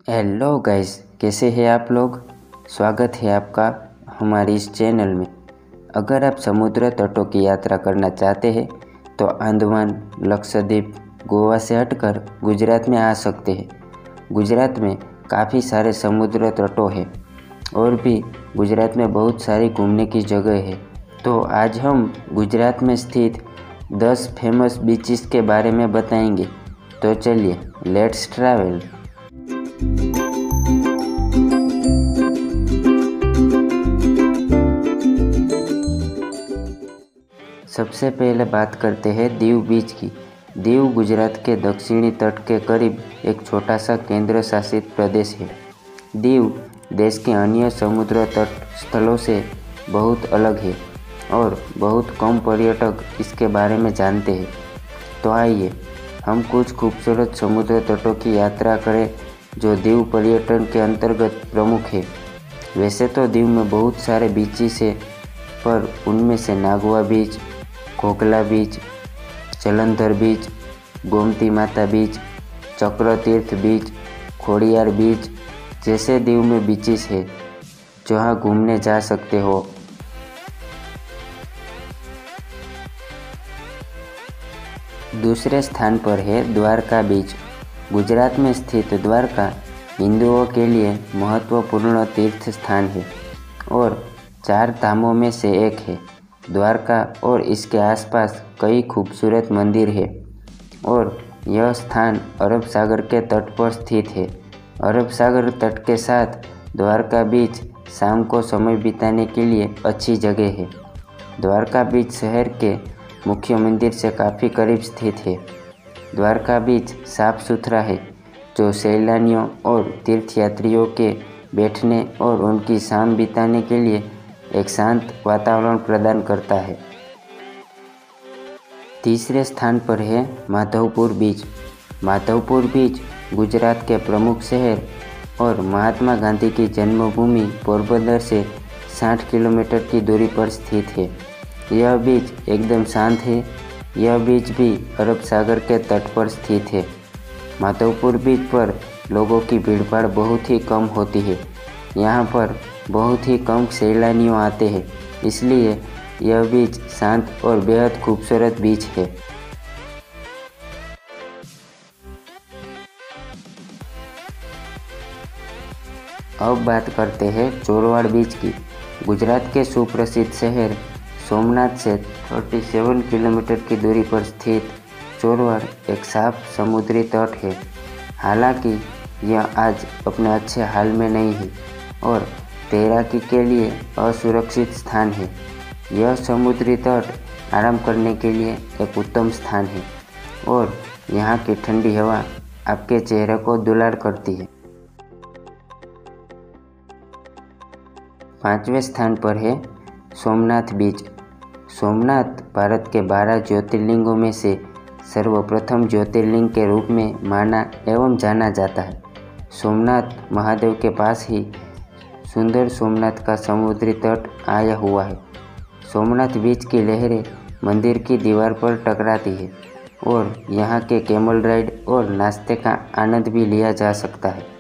Hello guys, कैसे हैं आप लोग। स्वागत है आपका हमारी इस चैनल में। अगर आप समुद्र तटों की यात्रा करना चाहते हैं तो अंडमान, लक्षद्वीप, गोवा से हटकर गुजरात में आ सकते हैं। गुजरात में काफ़ी सारे समुद्र तटों हैं और भी गुजरात में बहुत सारी घूमने की जगह है। तो आज हम गुजरात में स्थित 10 फेमस बीचेस के बारे में बताएंगे। तो चलिए, लेट्स ट्रैवल। सबसे पहले बात करते हैं दीव बीच की। दीव गुजरात के दक्षिणी तट के करीब एक छोटा सा केंद्र शासित प्रदेश है। दीव देश के अन्य समुद्र तट स्थलों से बहुत अलग है और बहुत कम पर्यटक इसके बारे में जानते हैं। तो आइए हम कुछ खूबसूरत समुद्र तटों की यात्रा करें जो दीव पर्यटन के अंतर्गत प्रमुख है। वैसे तो दीव में बहुत सारे बीचेस है, पर उनमें से नागवा बीच, कोकला बीच, जलंधर बीच, गोमती माता बीच, चक्रतीर्थ बीच, खोड़ियार बीच जैसे दीव में बीचेस है जहाँ घूमने जा सकते हो। दूसरे स्थान पर है द्वारका बीच। गुजरात में स्थित द्वारका हिंदुओं के लिए महत्वपूर्ण तीर्थ स्थान है और 4 धामों में से एक है। द्वारका और इसके आसपास कई खूबसूरत मंदिर है और यह स्थान अरब सागर के तट पर स्थित है। अरब सागर तट के साथ द्वारका बीच शाम को समय बिताने के लिए अच्छी जगह है। द्वारका बीच शहर के मुख्य मंदिर से काफ़ी करीब स्थित है। द्वारका बीच साफ सुथरा है जो सैलानियों और तीर्थयात्रियों के बैठने और उनकी शाम बिताने के लिए एक शांत वातावरण प्रदान करता है। तीसरे स्थान पर है माधवपुर बीच। माधवपुर बीच गुजरात के प्रमुख शहर और महात्मा गांधी की जन्मभूमि पोरबंदर से 60 किलोमीटर की दूरी पर स्थित है। यह बीच एकदम शांत है। यह बीच भी अरब सागर के तट पर स्थित है। माधवपुर बीच पर लोगों की भीड़भाड़ बहुत ही कम होती है। यहाँ पर बहुत ही कम सैलानियों आते हैं, इसलिए यह बीच शांत और बेहद खूबसूरत बीच है। अब बात करते हैं चोरवाड़ बीच की। गुजरात के सुप्रसिद्ध शहर सोमनाथ से 37 किलोमीटर की दूरी पर स्थित चोरवाड़ एक साफ समुद्री तट है। हालांकि यह आज अपने अच्छे हाल में नहीं है और तैराकी के लिए असुरक्षित स्थान है। यह समुद्री तट आराम करने के लिए एक उत्तम स्थान है और यहाँ की ठंडी हवा आपके चेहरे को दुलार करती है। 5वें स्थान पर है सोमनाथ बीच। सोमनाथ भारत के 12 ज्योतिर्लिंगों में से सर्वप्रथम ज्योतिर्लिंग के रूप में माना एवं जाना जाता है। सोमनाथ महादेव के पास ही सुंदर सोमनाथ का समुद्री तट आया हुआ है। सोमनाथ बीच की लहरें मंदिर की दीवार पर टकराती है और यहाँ के कैमल राइड और नाश्ते का आनंद भी लिया जा सकता है।